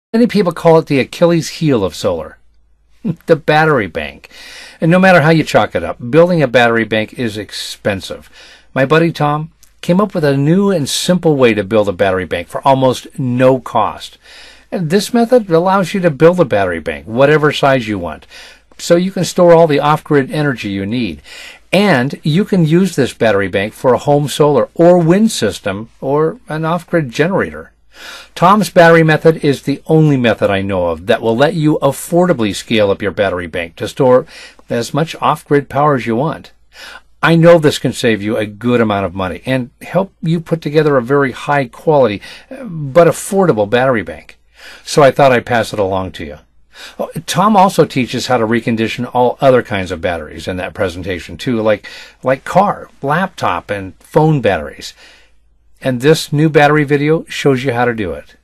Many people call it the Achilles heel of solar, the battery bank. And no matter how you chalk it up, building a battery bank is expensive. My buddy Tom came up with a new and simple way to build a battery bank for almost no cost. And this method allows you to build a battery bank, whatever size you want, so you can store all the off-grid energy you need. And you can use this battery bank for a home solar or wind system or an off-grid generator. Tom's battery method is the only method I know of that will let you affordably scale up your battery bank to store as much off-grid power as you want. I know this can save you a good amount of money and help you put together a very high quality but affordable battery bank. So I thought I'd pass it along to you. Tom also teaches how to recondition all other kinds of batteries in that presentation too, like car, laptop, and phone batteries. And this new battery video shows you how to do it.